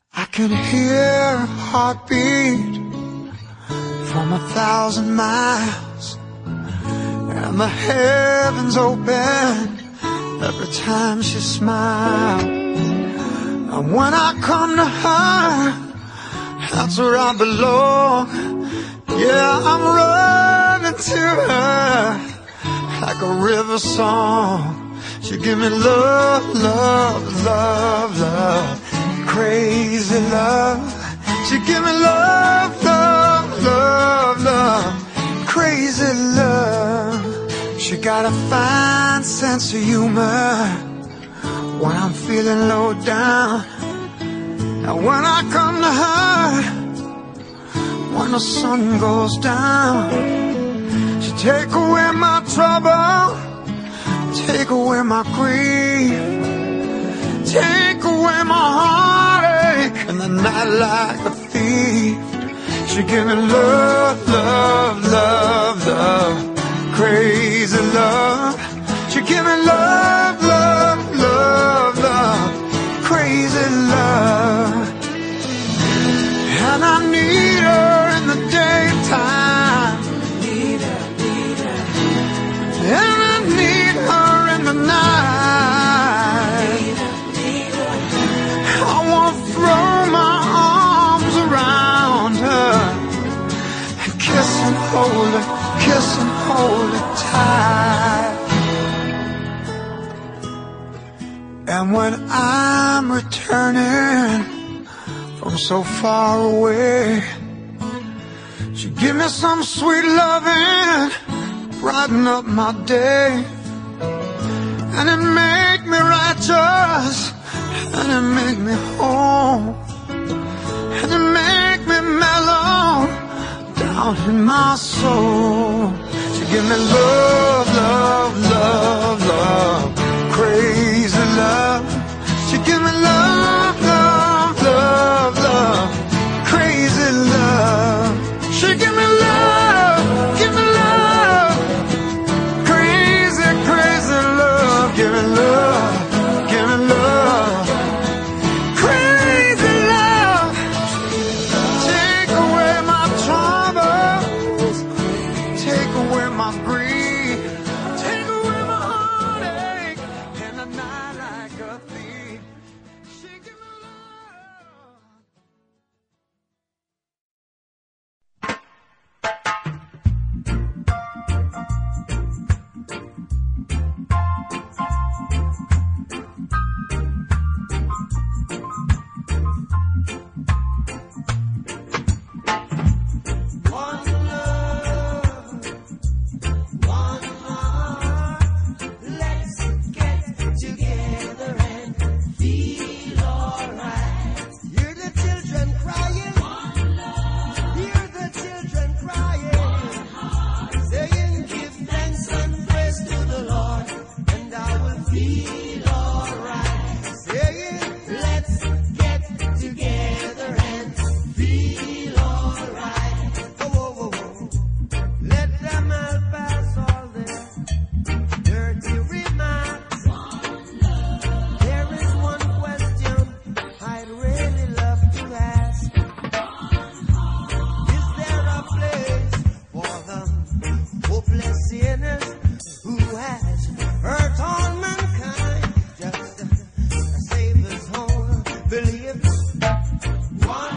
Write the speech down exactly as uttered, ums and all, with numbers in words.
I can hear a heartbeat from a thousand miles, and the heavens open every time she smiles. And when I come to her, that's where I belong. Yeah, I'm running to her like a river song. She give me love, love, love, love, crazy love. She give me love, love, love, love, crazy love. She got a fine sense of humor when I'm feeling low down. And when I come to her, when the sun goes down, she take away my trouble, take away my grief, take away my heartache, and the night like a thief. She give me love, love, love, love, crazy love. She give me love, love, love, love, crazy love. And I need her in the daytime, need her, need her. And I need her in the night, need her, need her. I want to throw my arms around her and kiss and hold her, kiss and hold her tight. And when I'm returning from so far away, she give me some sweet loving, brighten up my day. And it make me righteous, and it make me whole, and it make me mellow down in my soul. She give me love, love, love, love, crazy love. She give me love, love, love, love, crazy love. She give me love, give me love, crazy, crazy love. Give me love, give me love, crazy love. Take away my troubles, take away my grief, take away my heartache, and the night like a thief. She give me one